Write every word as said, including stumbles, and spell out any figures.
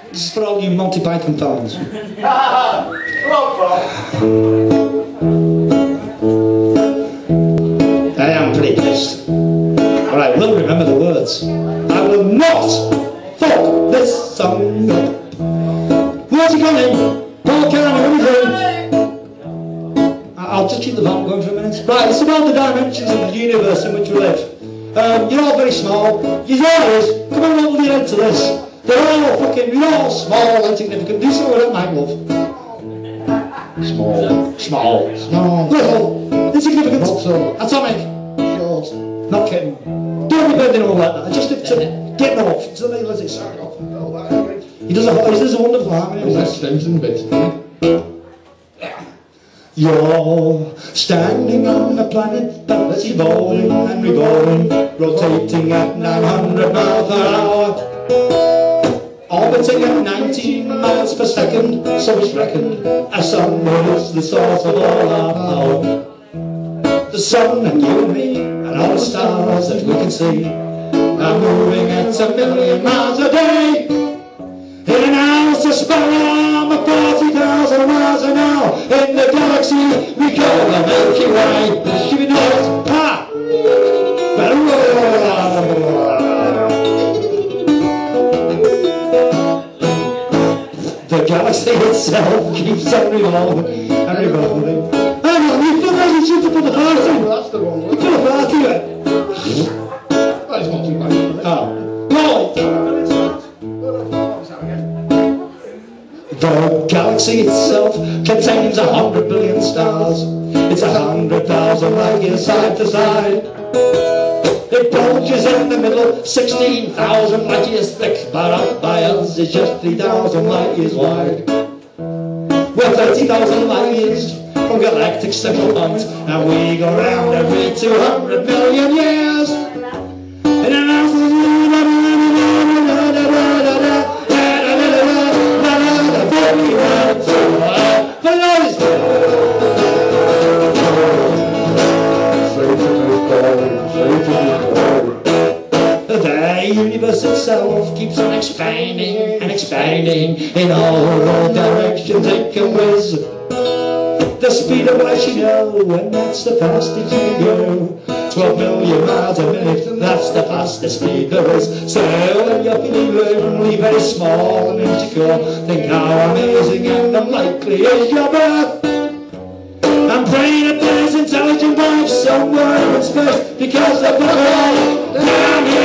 This is for all you Monty Python fans. I am pretty pissed. But I will remember the words. I will not fuck this song up. Where's he gone in? Paul Carney, what are you doing? I'll just keep the vault going for a minute. Right, it's about the dimensions of the universe in which we live. Um, you're all very small. You're always, come on, hold your head to this. They're all fucking, you're all small, insignificant. Do something with that, love. Small. Small. Small. Little. Insignificant. Not so. Atomic. Short. Not kidding. Don't be bending all like that. Just to get off. So they let it start off. He does a, he does a wonderful harmony. That strengthens bits. You're standing on a planet that's evolving and revolving, rotating at nine hundred miles per hour, orbiting at nineteen miles per second, so it's reckoned a sun is the source of all our power. The sun and you and me and all the stars that we can see are moving at a million miles a day in an hour's to span of forty thousand miles an hour. In the galaxy we call the Milky Way. Give me noise. Ha! The galaxy itself keeps on revolving and revolving. Hang on, you feel like you should have put the party. That's the wrong one. You put a party in. That is not too bad. Oh. No! The galaxy itself contains a hundred billion stars. It's a hundred thousand light years side to side. It bulges in the middle, sixteen thousand light years thick, but up by us is just three thousand light years wide. We're thirty thousand light years from galactic central point, and we go round every two hundred million years. In an hour, the universe itself keeps on expanding and expanding in all the directions it can whiz. The speed of light, you know, and that's the fastest you can go. Twelve million miles a minute, that's the fastest speed there is. So when you're feeling lonely, very small and insecure, think how amazing and unlikely is your birth. I'm praying that there's intelligent life somewhere in space, because of the all down here.